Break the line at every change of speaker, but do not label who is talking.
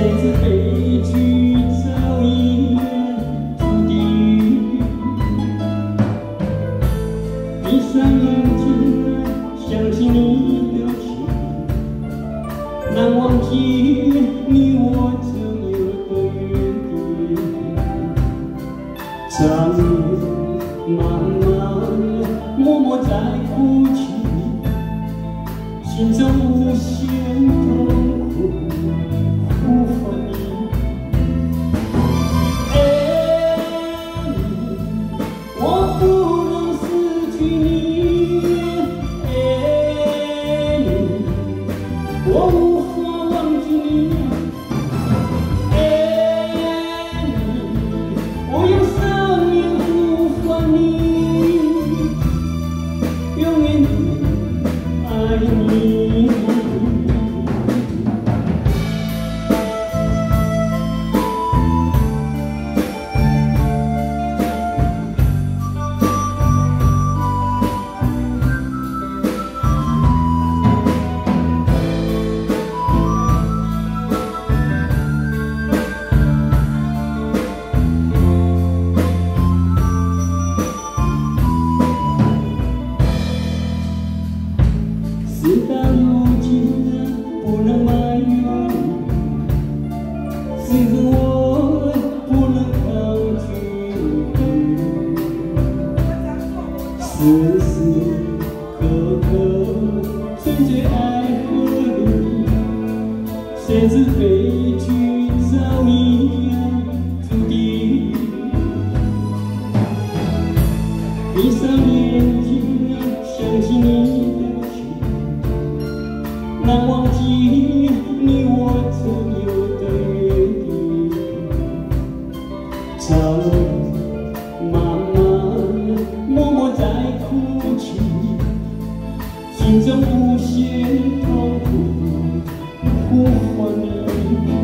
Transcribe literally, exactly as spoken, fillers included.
谁知悲剧早已注定。闭上眼睛，想起你的情，难忘记你我曾有的约定。长夜漫漫，默默在哭泣，心中无限痛苦。 呼唤你，爱你，我不能失去你，爱你，我无法忘记你，爱你，我用生命呼唤你，永远的爱你。 事到如今，不能埋怨你，只恨我不能抗拒你。时时刻刻存着爱和你，谁知悲剧早已注定。闭上眼睛，想起你。 难忘记你我曾有的约定，长夜漫漫，默默在哭泣，心中无限痛苦，呼唤你。